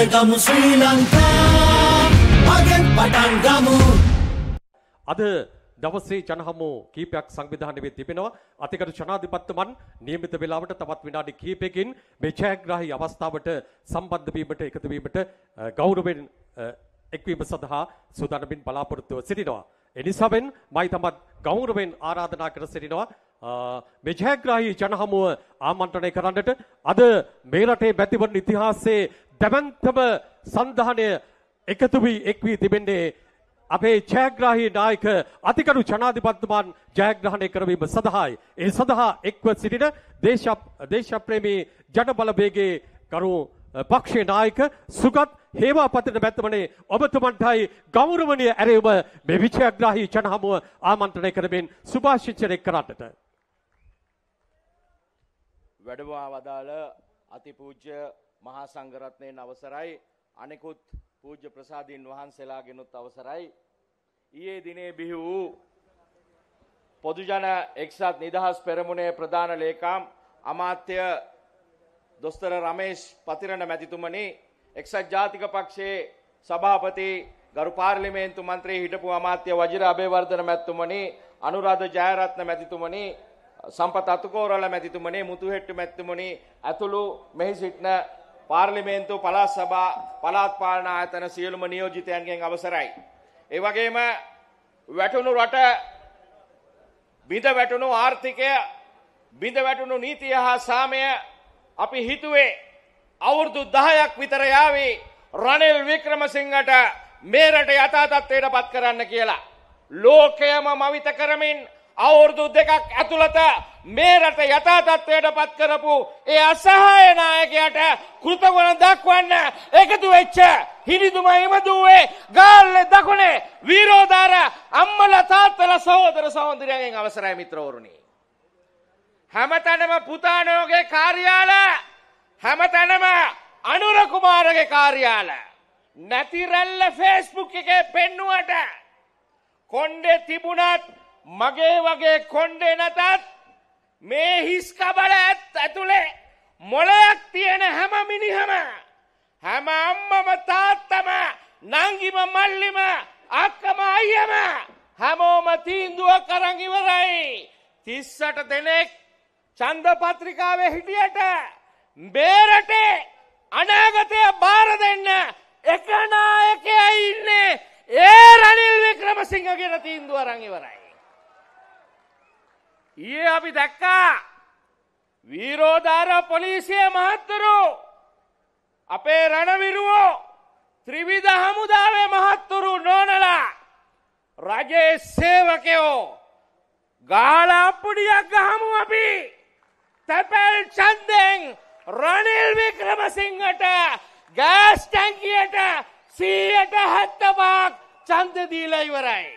ජයගමු ශ්‍රී ලංකා මගෙන් පටන් ගමු. අද දවසේ ජනහමු කීපයක් සංවිධානය වෙ තිබෙනවා. අතිගරු ජනාධිපතිතුමන් නියමිත වේලාවට තවත් විනාඩි කිහිපයකින් මේ ජයග්‍රාහී අවස්ථාවට සම්බන්ධ වීමට එකතු වීමට ගෞරවයෙන් එක්වීම සඳහා සූදානම්ින් බලාපොරොත්තුව සිටිනවා. එනිසාවෙන් මයි තමත් ගෞරවයෙන් ආරාධනා කර සිටිනවා මේ ජයග්‍රාහී ජනහමුව ආමන්ත්‍රණය කරන්නට. අද මේ රටේ මැතිවරණ ඉතිහාසයේ දැවැන්තම සංධානය එකතු වී එක් වී තිබෙන්නේ අපේ ජයග්‍රාහී නායක අතිගරු ජනාධිපතිතුමන් ජයග්‍රහණය කරවීම සඳහායි. ඒ සඳහා එක්ව සිටින දේශප්‍රේමී ජනබලවේගයේ කරු පක්ෂේ නායක සුගත් හේවාපතින මැතිතුමනි ඔබතුමන්ටයි ගෞරවනීය ඇරයුම මේ විජයග්‍රාහී ජනහමුව ආමන්ත්‍රණය කරමින් සුභාශිංසනය කරන්නට. වැඩමවා වදාළ අතිපූජ්‍ය මහා සංඝරත්නයන් අවසරයි, අනෙකුත් පූජ්‍ය ප්‍රසාදීන් වහන්සේලාගෙනුත් අවසරයි. ඊයේ දිනේ බිහි වූ පොදුජන එක්සත් නිදහස් පෙරමුණේ ප්‍රධාන ලේකම් අමාත්‍ය දොස්තර රමේෂ් පතිරණ මැතිතුමනි, එක්සත් ජාතික පක්ෂයේ සභාපති ගරු පාර්ලිමේන්තු මන්ත්‍රී හිටපු අමාත්‍ය වජිර අබේවර්ධන මැතිතුමනි, අනුරාධ ජයරත්න මැතිතුමනි, සම්පත් අතුකෝරළ මැතිතුමනි, මුතුහෙට්ටු මැතිතුමනි ඇතුළු මෙහි සිටින පාර්ලිමේන්තු පළාත් සභා පළාත් පාලන ආයතන සියලුම නියෝජිතයන්ගෙන් අවසරයි. ඒ වගේම වැටුණු රට, බිඳ වැටුණු ආර්ථිකය, බිඳ වැටුණු නීතිය හා සාමය අපි හිතුවේ අවුරුදු 10ක් විතර යාවි රනිල් වික්‍රමසිංහට මේ රට යථා තත්ත්වයට පත් කරන්න කියලා. ලෝකයම මවිත කරමින් අවුරුදු 2ක් ඇතුළත මේ රට යථා තත්ත්වයට පත් කරපු ඒ අසහාය නායකයාට කෘතගුණ දක්වන්න එකතු වෙච්ච හිරිදුම එමදුවේ ගාල්ලේ දකුණේ වීරෝදාර අම්මලා තාත්තලා සහෝදර සහෝදරියන්ගෙන් අවසරයි මිත්‍රවරුනි. හැමතැනම පුතාණෝගේ කාර්යාල, හැමතැනම අනුර කුමාරගේ කාර්යාල, නැති රැල්ල Facebook එකේ පෙන්නුවට කොණ්ඩේ තිබුණත් මගේ වගේ කොණ්ඩේ නැතත් මේ හිස් කබල ඇතුලේ මොලයක් තියෙන හැම මිනිහම, හැම අම්මම තාත්තම, නංගිම මල්ලිම, අක්කම අයියම හැමෝම තීන්දුවක් අරන් ඉවරයි. 38 දෙනෙක් ඡන්ද පත්‍රිකාවේ හිටියට මේ රටේ අනාගතය බාර දෙන්න එක නායකයා ඉන්නේ. ඒ රනිල් වික්‍රමසිංහ කියන තීන්දුව අරන් ඉවරයි. ඊයේ අපි දැක්කා වීරෝදාර පොලිසිය මහත්තුරු, අපේ රණවිරුවෝ, ත්‍රිවිධ හමුදාවේ මහත්තුරු නෝනලා, රජයේ සේවකයෝ ගාලා අප්පුඩියක් ගහමු අපි තැපැල් ඡන්දෙන් රනිල් වික්‍රමසිංහට ගෑස් ටැංකියට 175ක් ඡන්ද දීලා ඉවරයි.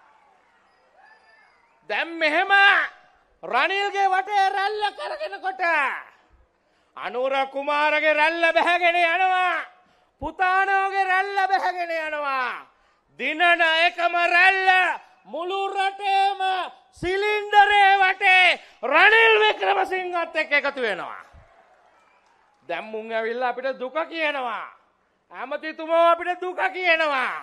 දැන් මෙහෙම රනිල්ගේ වටේ රැල්ල කරගෙනකොට අනුර කුමාරගේ රැල්ල බැහැගෙන යනවා, පුතාණෝගේ රැල්ල බැහැගෙන යනවා. දිනන එකම රැල්ල මුළු රටේම සිලින්ඩරේ වටේ රනිල් වික්‍රමසිංහත් එක්ක එකතු වෙනවා. දැන් මුන් ඇවිල්ලා අපිට දුක කියනවා, ඇමතිතුමෝ අපිට දුක කියනවා.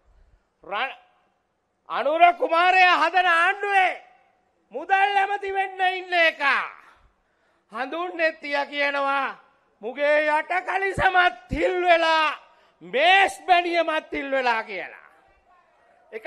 අනුර කුමාරයා හදන ආණ්ඩුවේ මුදල් ඇමති වෙන්න ඉන්න එක හඳුන්නෙත්තිය කියනවා. මුගේ යට කලිසමත් තිල් වෙලා, මේස් බැනියමත් තිල් වෙලා කියලා. එක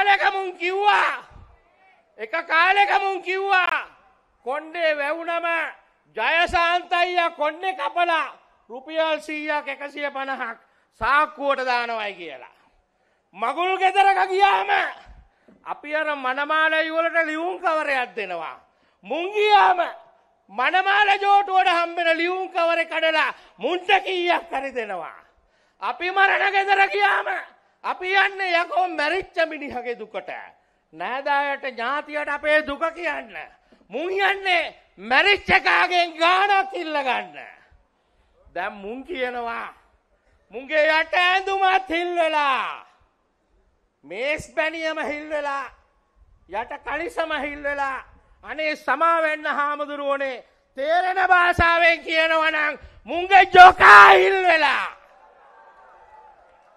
කාලෙක මුන් කිව්වා කොණ්ඩේ වැවුනම ජයසාන්ත අයියා කොණ්ඩේ කපලා රුපියල් 100ක් 150ක් සාක්කුවට දානවයි කියලා. මගුල් ගෙදරක ගියාම අපි අර මනමාලයි වලට ලියුම් කවරයක් දෙනවා. මුන් ගියාම මනමාල ජෝටුවට හම්බෙන ලියුම් කවරේ කඩලා මුන්ට කීයක් හරි දෙනවා. අපි මරණ ගෙදර ගියාම අපි යන්නේ යකෝ මැරිච්ච මිනිහගේ දුකට. නෑදෑයට ඥාතියට අපේ දුක කියන්න. මුන් යන්නේ මැරිච්ච කාගෙන් ගාණක් ඉල්ල ගන්න. දැන් මුන් කියනවා මුන්ගේ යට ඇඳුමත් හිල් වෙලා, මේස් බැනියම හිල් වෙලා, යට කලිසම හිල් වෙලා. අනේ සමා වෙන්න හාමුදුරුවනේ, තේරෙන භාෂාවෙන් කියනවා නම් මුන්ගේ ජොකා හිල් වෙලා.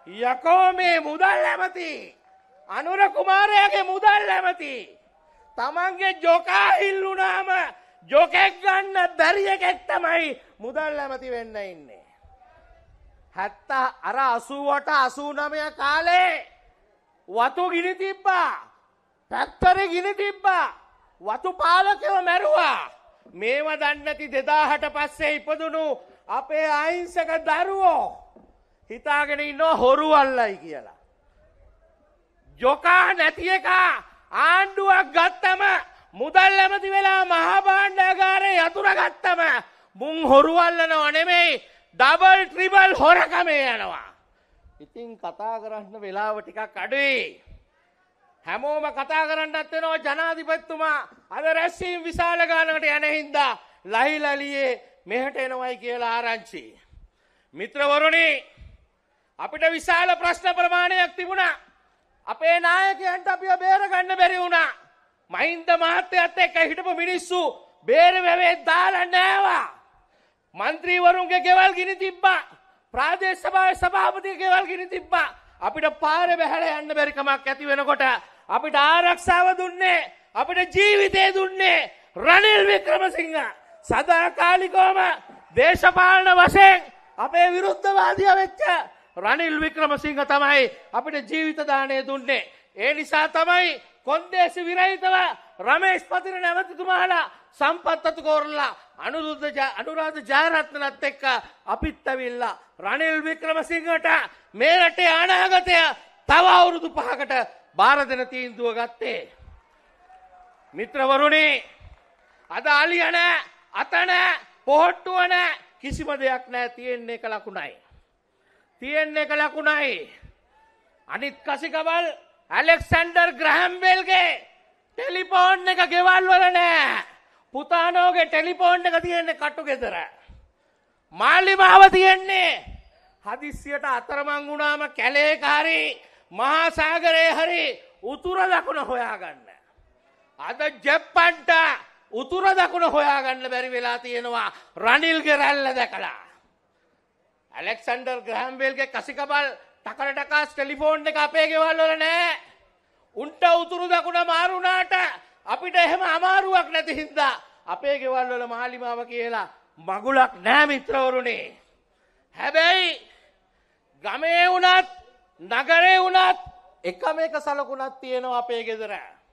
යකෝ මේ මුදල් ඇමති අනුර කුමාරයාගේ මුදල් ඇමති තමන්ගේ ජොකා ඉල්ලුනාම ජොකෙක් ගන්න බැරි එකෙක් තමයි මුදල් ඇමති වෙන්න ඉන්නේ. 88 89 කාලේ වතු ගිනි තිබ්බා. ට්‍රැක්ටරේ ගිනි තිබ්බා. වතු පාලකයව මැරුවා. මේව දන්නේ නැති 2000ට පස්සේ ඉපදුණු අපේ අහිංසක දරුවෝ හිතාගෙන ඉන්නවා හොරු අල්ලයි කියලා. ජොකා නැති එක ආණ්ඩුවක් ගත්තම මුදල් ඇමති වෙලා මහා භාණ්ඩාගාරේ යතුරු ගත්තම මුන් හොරු අල්ලනව නෙමෙයි ඩබල් ට්‍රිබල් හොරකමේ යනවා. ඉතින් කතා කරන්න වෙලාව ටිකක් අඩුයි. හැමෝම කතා කරන්නත් වෙනවා ජනාධිපතිතුමා අද රැස්වීම විශාල ගානකට යන හින්දා ලහිලලියේ මෙහෙට එනවයි කියලා ආරංචි. මිත්‍රවරුනි අපිට විශාල ප්‍රශ්න ප්‍රමාණයක් තිබුණා. අපේ නායකයන්ට අපිව බේර ගන්න බැරි වුණා. මහින්ද මහත්තයත් එක්ක හිටපු මිනිස්සු බේර වැවේ දාලා නෑවා. മന്ത്രിවරුන්ගේ ගෙවල් ගිනි තිබ්බා. ප්‍රාදේශ සභාවේ සභාපතිගේ ගෙවල් ගිනි තිබ්බා. අපිට පාරේ බහැලා යන්න බැරි කමක් ඇති වෙනකොට අපිට ආරක්ෂාව දුන්නේ අපිට ජීවිතය දුන්නේ රනිල් වික්‍රමසිංහ. සදාකාලිකවම දේශපාලන වශයෙන් අපේ විරුද්ධවාදියා වෙච්ච රනිල් වික්‍රමසිංහ තමයි අපිට ජීවිත දාණය දුන්නේ. ඒ නිසා තමයි කොන්දේසි විරහිතව රමේෂ් පතිර නැවතුතුමාලා සම්පත් අතු කෝරලා අනුරාධ ජයරත්නත් එක්ක අපිත් ඇවිල්ලා රනිල් වික්‍රමසිංහට මේ රටේ අනාගතය තව අවුරුදු 5කට බාර දෙන තීන්දුව ගත්තේ. මිත්‍රවරුනි අද අලිය නැහැ අත නැහැ පොහට්ටුව නැහැ කිසිම දෙයක් නැහැ තියෙන්නේ එක ලකුණයි. තියෙන්නේ එක ලකුණයි. අනිත් කසිකබල් ඇලෙක්සැන්ඩර් ග්‍රෑම් බෙල්ගේ ටෙලිෆෝන් එක ගෙවල් වල නැහැ. පුතානෝගේ ටෙලිෆෝන් එක තියෙන්නේ කටු ගෙදර. මාලිමාව තියෙන්නේ හදිස්සියට අතරමං වුණාම කැලේක හරි මහා සාගරේ හරි උතුර දකුණ හොයාගන්න. අද ජප්පන්ට උතුර දකුණ හොයාගන්න බැරි වෙලා තියෙනවා රනිල්ගේ රැල්ල දැකලා. ඇලෙක්සැන්ඩර් ග්‍රෑම් බෙල්ගේ කසිකබල් ටකර ටකාස් ටෙලිෆෝන් එක අපේ ගෙවල් වල නැහැ. උන්ට උතුරු දකුණ මාරුණාට අපිට එහෙම අමාරුවක් නැති හින්දා අපේ ගෙවල් වල මාලිමාව කියලා මගුලක් නැහැ මිත්‍රවරුනි. හැබැයි ගමේ වුණත් නගරේ වුණත් එකම එක සලකුණක් තියෙනවා අපේ ගෙදර.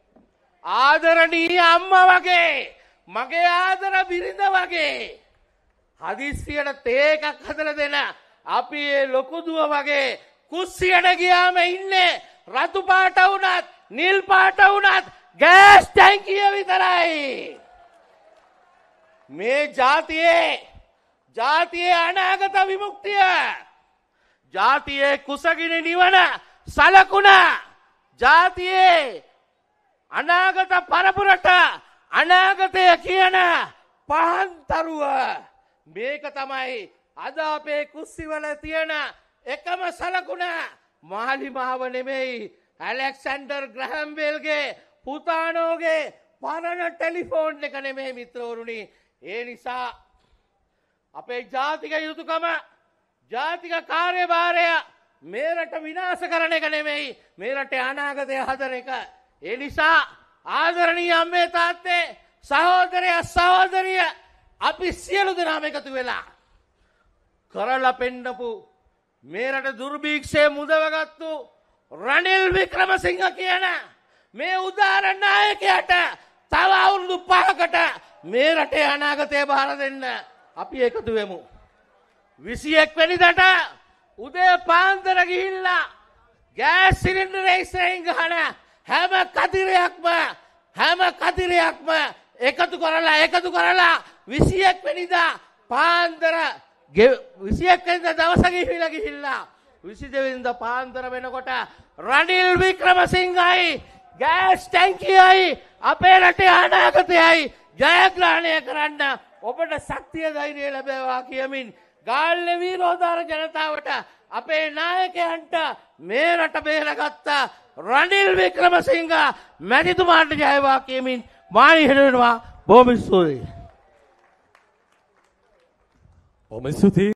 ආදරණීය අම්මා වගේ මගේ ආදර බිරිඳ වගේ හදිස්සියට තේ එකක් හදලා දෙන අපි ඒ ලොකු දුව වගේ කුස්සියට ගියාම ඉන්නේ රතු පාට වුණත් නිල් පාට වුණත් ගෑස් ටැංකිය විතරයි. මේ ජාතියේ අනාගත විමුක්තිය ජාතියේ කුසගිනි නිවන සලකුණ ජාතියේ අනාගත පරපුරට අනාගතය කියන පහන්තරුව මේක තමයි අද අපේ කුස්සිවල තියෙන එකම සලකුණ. මාලිමාව නෙමෙයි ඇලෙක්සැන්ඩර් ග්‍රෑම් බෙල්ගේ පුතානෝගේ පරණ ටෙලිෆෝන් එක නෙමෙයි මිත්‍රවරුනි. ඒ නිසා අපේ ජාතික යුතුයකම ජාතික කාර්යභාරය මේ රට විනාශ කරන එක නෙමෙයි මේ රටේ අනාගතය හදන එක. ඒ නිසා ආදරණීය අම්මේ තාත්තේ සහෝදරයා සහෝදරිය අපි සියලු දෙනාම එකතු වෙලා කරලා පෙන්නපු මේ රට දුර්භීක්ෂයේ මුදවගත්තු රනිල් වික්‍රමසිංහ කියන මේ උදාර නායකයාට තව අවුරුදු 5කට මේ රටේ අනාගතය බාර දෙන්න අපි එකතු වෙමු. 21 වෙනිදාට උදේ පාන්දර ගිහිල්ලා ගෑස් සිලින්ඩරේ ඉස්සරහින් ගහන හැම කතිරයක්ම එකතු කරලා 21 වෙනිදා පාන්දර 21 වෙනිදා දවස ගිහිල්ලා 22 වෙනිදා පාන්දර වෙනකොට රනිල් වික්‍රමසිංහයි ගෑස් ටැංකියයි අපේ රටේ අනාගතයයි ජයග්‍රහණය කරන්න ඔබට ශක්තිය ධෛර්යය ලැබේවා කියමින් ගාල්ලේ විරෝධාර ජනතාවට අපේ නායකයන්ට මේ රට බේරගත්ත රනිල් වික්‍රමසිංහ මැතිතුමාට ජයවා කියමින් මානි හිරෙනවා. බොහොම ස්තුතියි. බොහොම ස්තුතියි.